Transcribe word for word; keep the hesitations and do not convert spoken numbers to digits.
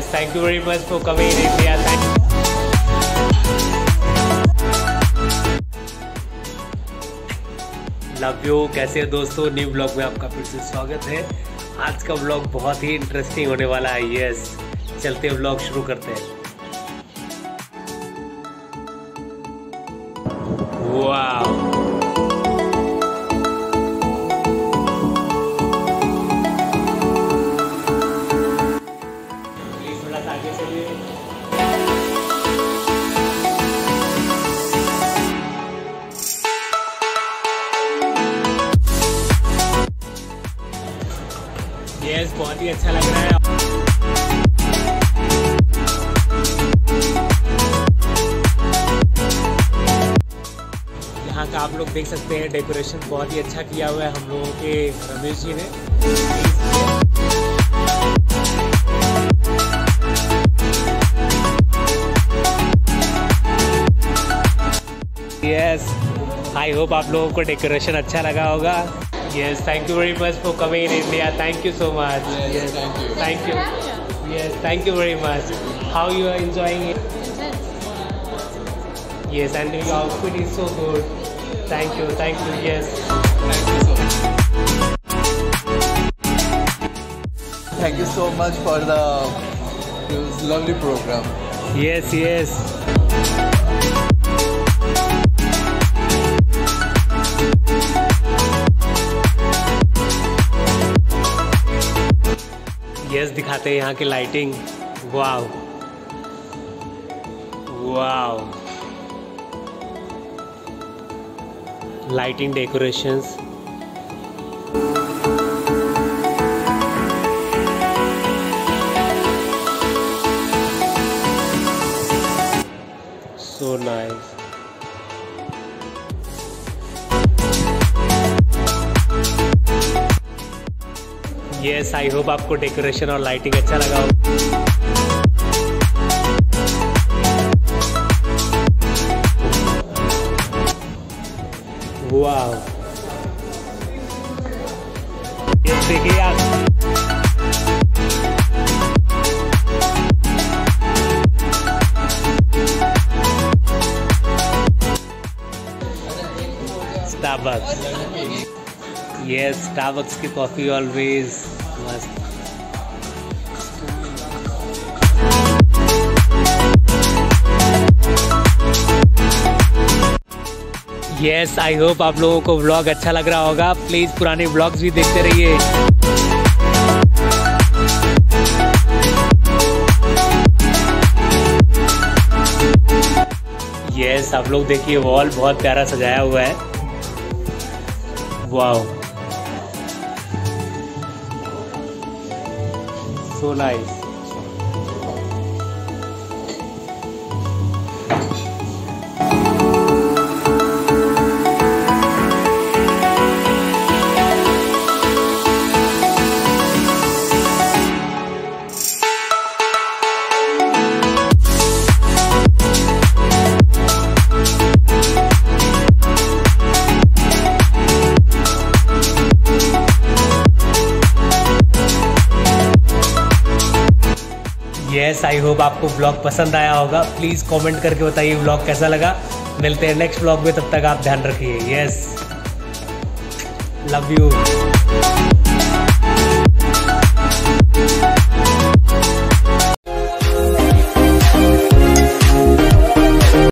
Yes, thank you very much for coming in India. Thank love you. कैसे हैं दोस्तों, new blog में आपका फिर से स्वागत है। आज का ब्लॉग बहुत ही इंटरेस्टिंग होने वाला है। यस, चलते हैं ब्लॉग शुरू करते हैं। वाह, थोड़ा सा आगे चलिए। यस, बहुत ही अच्छा लग रहा है। यहाँ का आप लोग देख सकते हैं, डेकोरेशन बहुत ही अच्छा किया हुआ है हम लोगों के रमेश जी ने। यस, आई होप आप लोगों को डेकोरेशन अच्छा लगा होगा। Yes, thank you very much for coming in India. Thank you so much. Yes, yes, thank you. Thank you. Yes, thank you very much. How you are enjoying it? Yes, and your outfit is so good. Thank you, thank you. Yes. Thank you so much. Thank you so much for the this lovely program. Yes, yes. Yes, दिखाते हैं यहाँ की lighting. Wow wow, lighting decorations. So nice. Yes, I hope आपको decoration और lighting अच्छा लगा हो। वाह, ये देखिए आप। स्टारबक्स। यस, स्टारबक्स की कॉफी ऑलवेज मस्त। यस, आई होप आप लोगों को व्लॉग अच्छा लग रहा होगा। प्लीज पुराने व्लॉग्स भी देखते रहिए। यस, आप लोग देखिए, वॉल बहुत प्यारा सजाया हुआ है। Wow, so nice. Yes, I hope आपको ब्लॉग पसंद आया होगा। प्लीज़ कमेंट करके बताइए ब्लॉग कैसा लगा। मिलते हैं नेक्स्ट ब्लॉग में, तब तक आप ध्यान रखिए। Yes, love you.